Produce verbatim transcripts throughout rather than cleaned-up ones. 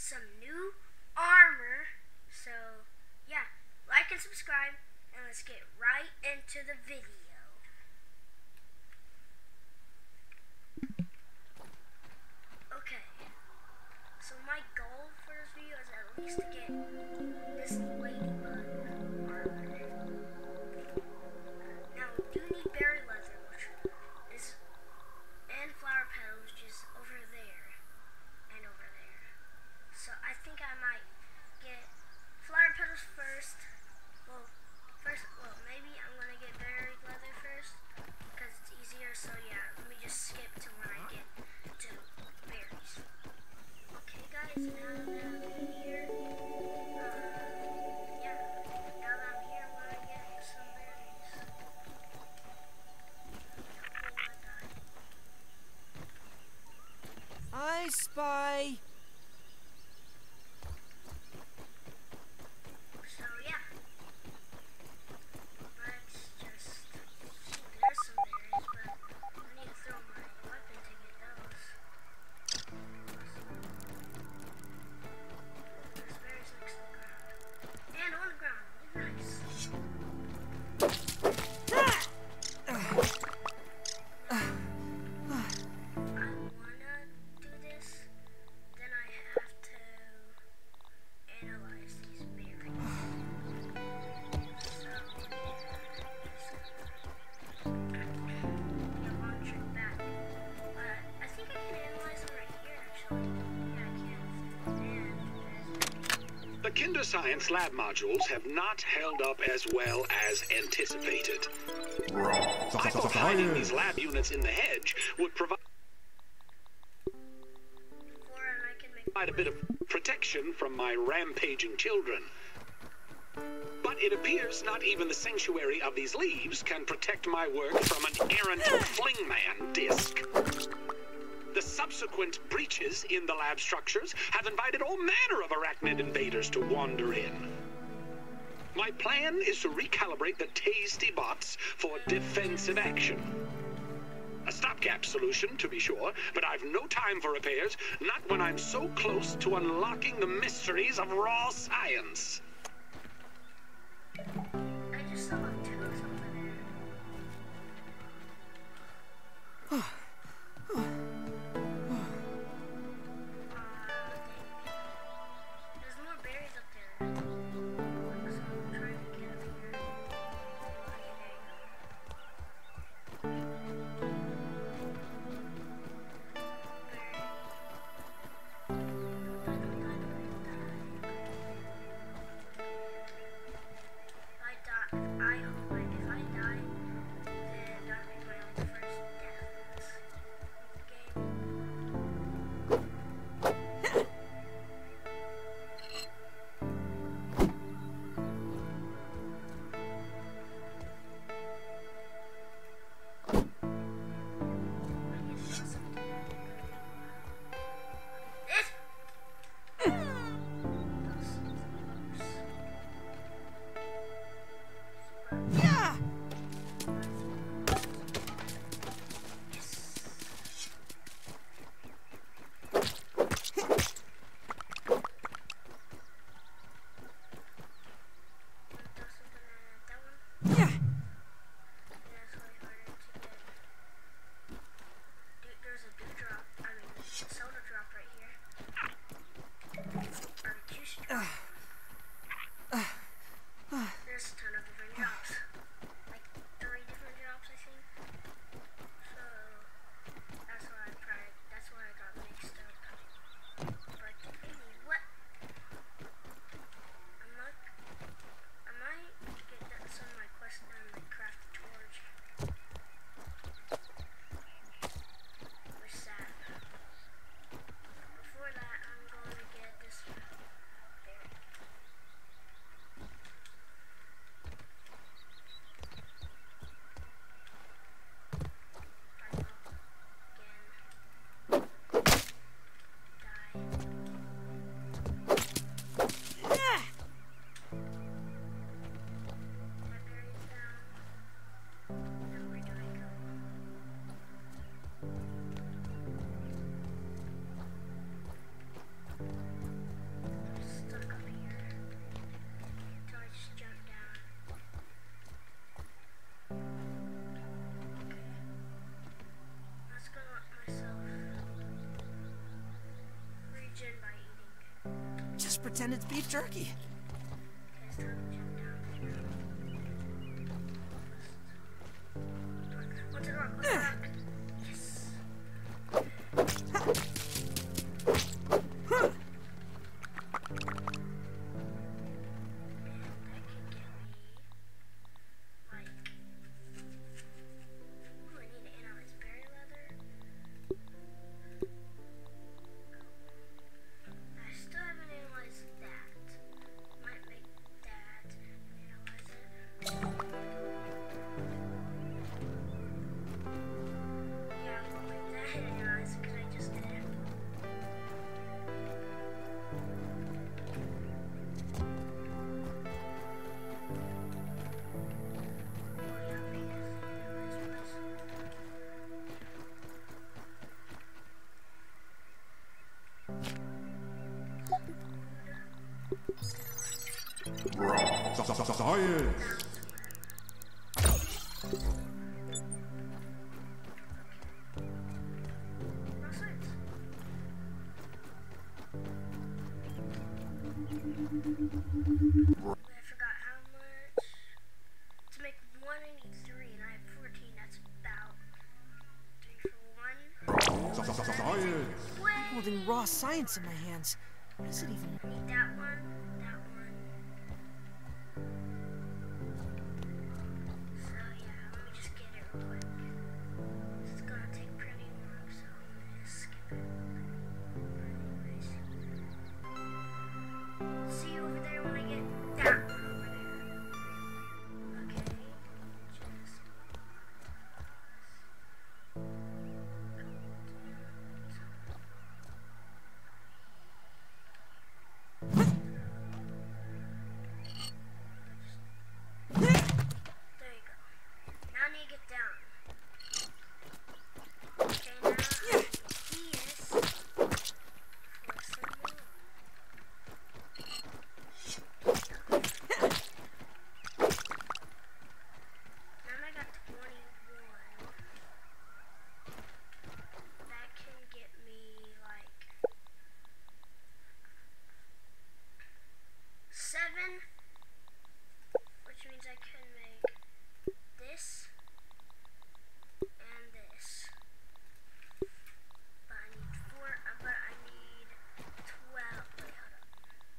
some new armor. So, yeah, like and subscribe, and let's get right into the video. Okay, so my goal for this video is at least to get this ladybug armor. Now, we do need berry leather, which is, and flower petals, which is over there, and over there. So I think I might get flower petals first. Well, first, well, maybe I'm gonna get berry leather first, because it's easier. So yeah, let me just skip to when I get to berries. Okay, guys, now that I'm here, uh, yeah, now that I'm here, I'm gonna get some berries. I spy. So yeah, let's just, there's some berries, but I need to throw my weapon to get those. There's berries next to the ground. And on the ground, nice. I wanna do this, then I have to analyze these berries. So, yeah, one trick back. But I think I can analyze them right here, actually. Yeah, I can. And there's The Kinder Science lab modules have not held up as well as anticipated. I thought hiding these lab units in the hedge would provide four, and I can make a bit of protection from my rampaging children. But it appears not even the sanctuary of these leaves can protect my work from an errant flingman disc. The subsequent breaches in the lab structures have invited all manner of arachnid invaders to wander in. My plan is to recalibrate the tasty bots for defensive action. A stopgap solution, to be sure, but I've no time for repairs, not when I'm so close to unlocking the mysteries of raw science. I just saw two or something. There's more berries up there. So I'm trying to get up here. Okay, there you go. I die. I hope I, if I die, then that'll be my own first death. just pretend it's beef jerky. Okay, it's time to jump down. Onto the rock, onto the rock. Yes. Science! I forgot how much. To make one, I need three, and I have fourteen. That's about three for one. Science! Wait. Holding raw science in my hands. What does it even mean? Need that one, that one. So yeah, let me just get it real quick. It's gonna take pretty long, so I'm gonna skip it. Anyways. See you over there when I get that one over there. Okay. Just There you go. Now I need to get down. Okay, now he is for some more. Now I got twenty-one. That can get me like seven. Which means I can make this and this. But I need four, uh, but I need twelve. Wait, hold up.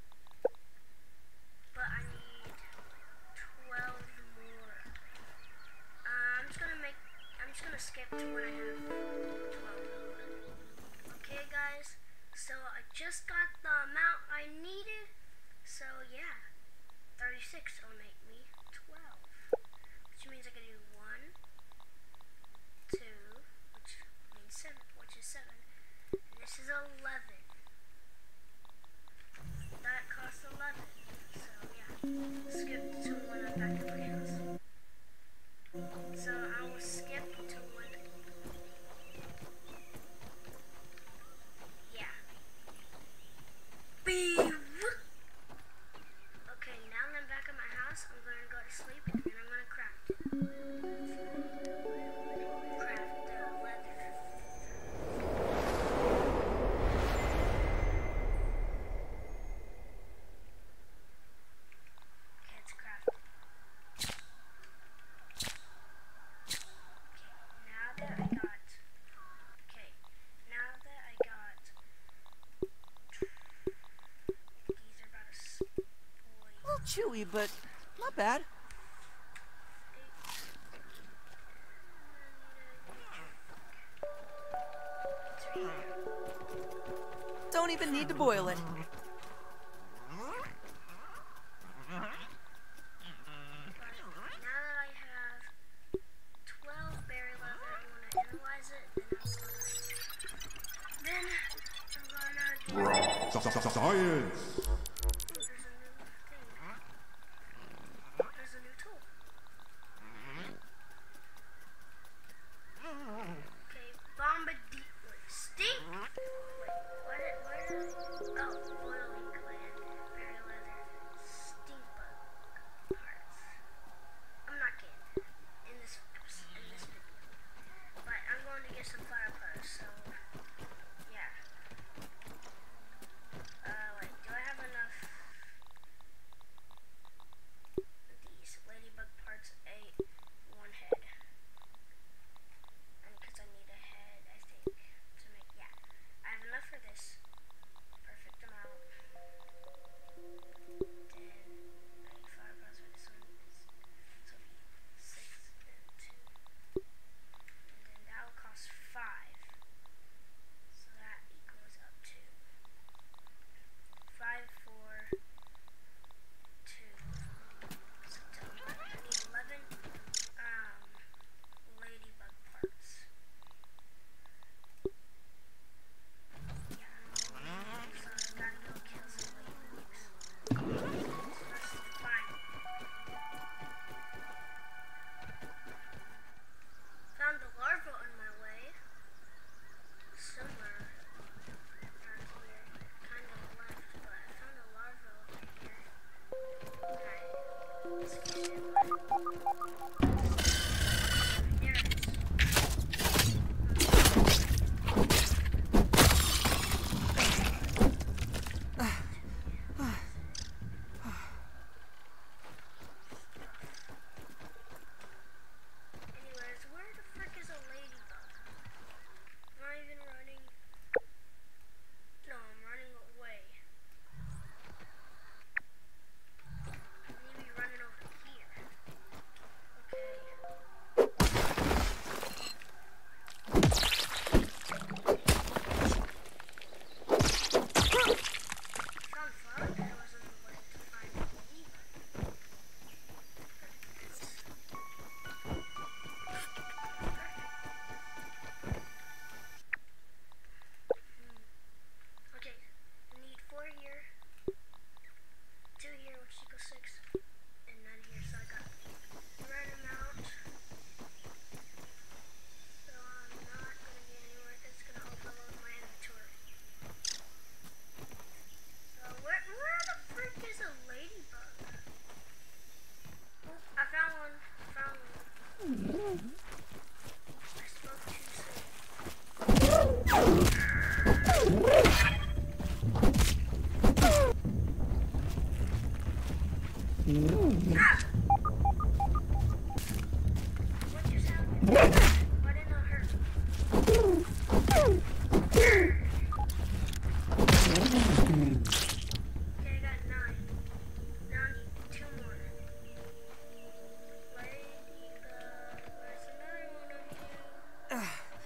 But I need twelve more. Uh, I'm just gonna make, I'm just gonna skip to when I have twelve more. Okay, guys. So I just got the amount I needed. So yeah. thirty-six will make me twelve, which means I can do one, two, which means seven, which is seven, and this is eleven. That costs eleven, so yeah, skip to when I'm back at my house. So I will skip to when, yeah. Beep. Okay, now that I'm back at my house, I'm going to go to sleep and then I'm going to craft it. Craft the leather. Okay, it's crafted. Okay, now that I got... Okay, now that I got... These are about to spoil. A little chewy, but not bad. Don't even need to boil it. But now that I have twelve berry leather, I want to analyze it, then I'm gonna, then I'm gonna get... Science! Ooh, there's a new thing. There's a new tool. Okay, Bombadil. Stink! Wait, what did, where did I... Oh, boiling gland, berry leather, stink bug parts. I'm not kidding. In this, in this video. But I'm going to get some fire parts, so... Yeah. Uh, wait, do I have Ah! What just happened? Why didn't it hurt? Okay, I got nine. Now I need two more. Lady, uh, where's another one of you?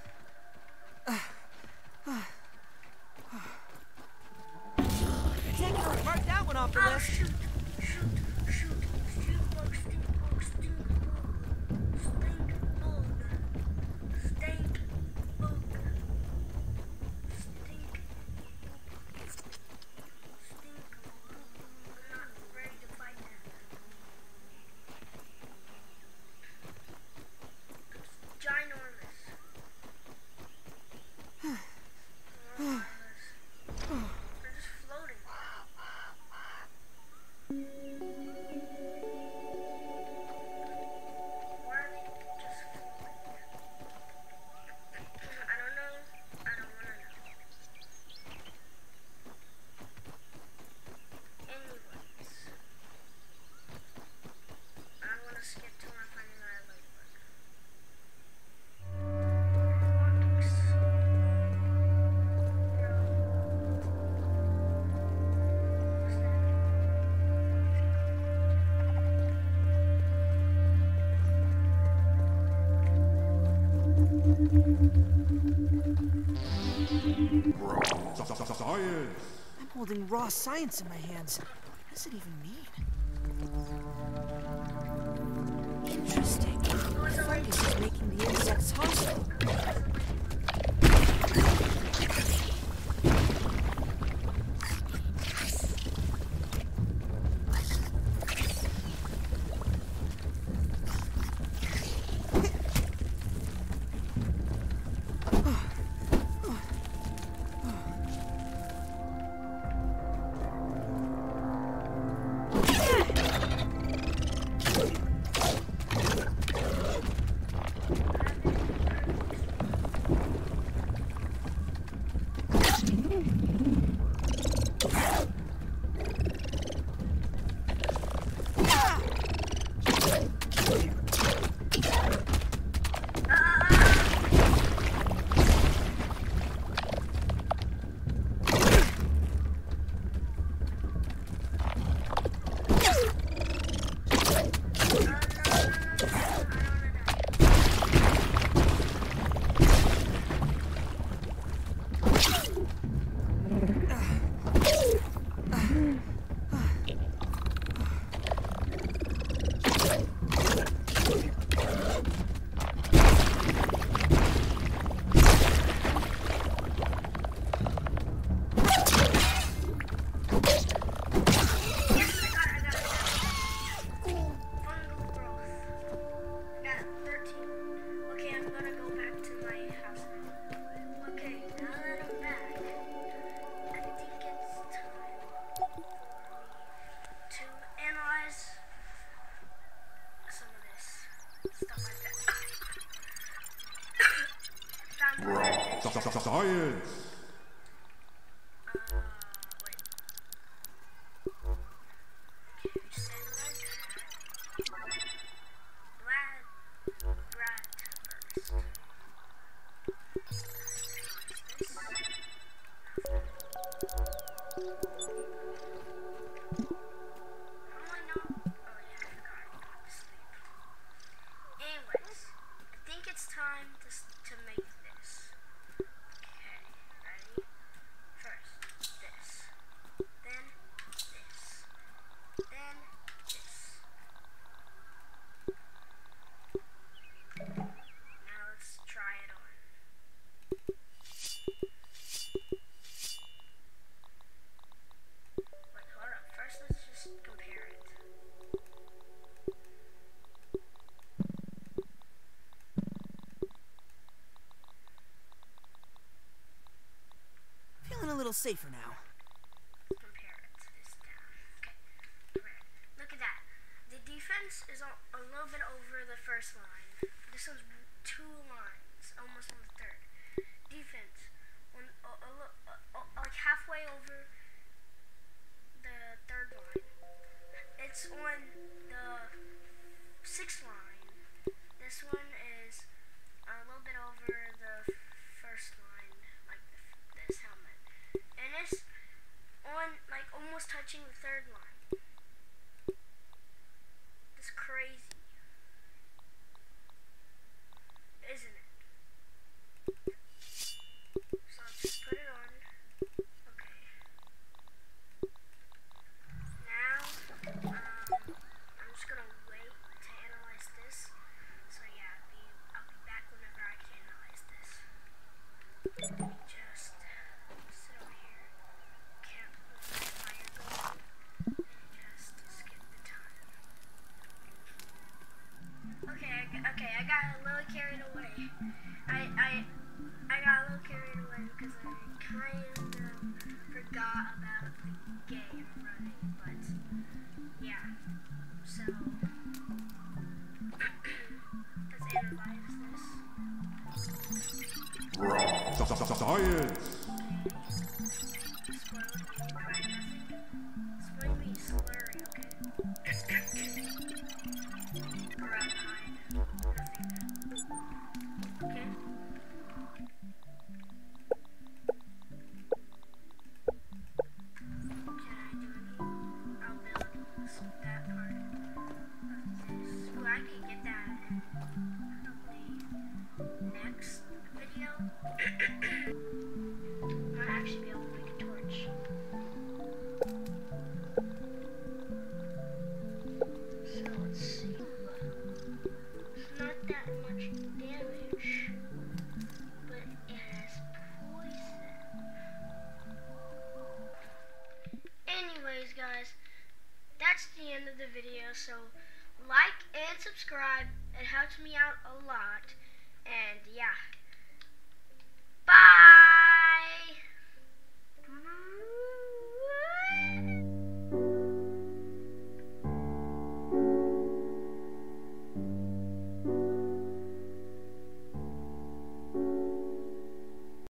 Dang it, I'll mark that one off the Oh, list. shoot, shoot, shoot. Stink bug, stink bug, stink bug. Stink bug. Stink bug. Stink bug. Stink bug. I'm not ready to fight that. It's ginormous. Ginormous. They're just floating. Why are they just floating? I don't know. I don't want to know. Anyways, I want to skip till I find that ladybug. Walking so bro. What's that? Science! I'm holding raw science in my hands. What does it even mean? Interesting. Oh, it's a lady. This is making the insects hostile. Science! Time to, to make this. Okay, ready? First, this. Then, this. Then, this. Now let's try it on. Wait, hold up. First, let's just compare it. Feeling a little safer now. Compare it to this down. Okay. Right. Look at that. The defense is a, a little bit over the first line. This one's two lines, almost on the third. Defense, on a, a, a, a, like halfway over the third line. It's on Science. Explain me slurry, okay? Or I'm hide. Nothing. Okay? Anyways, guys, that's the end of the video. So like and subscribe. It helps me out a lot. And yeah.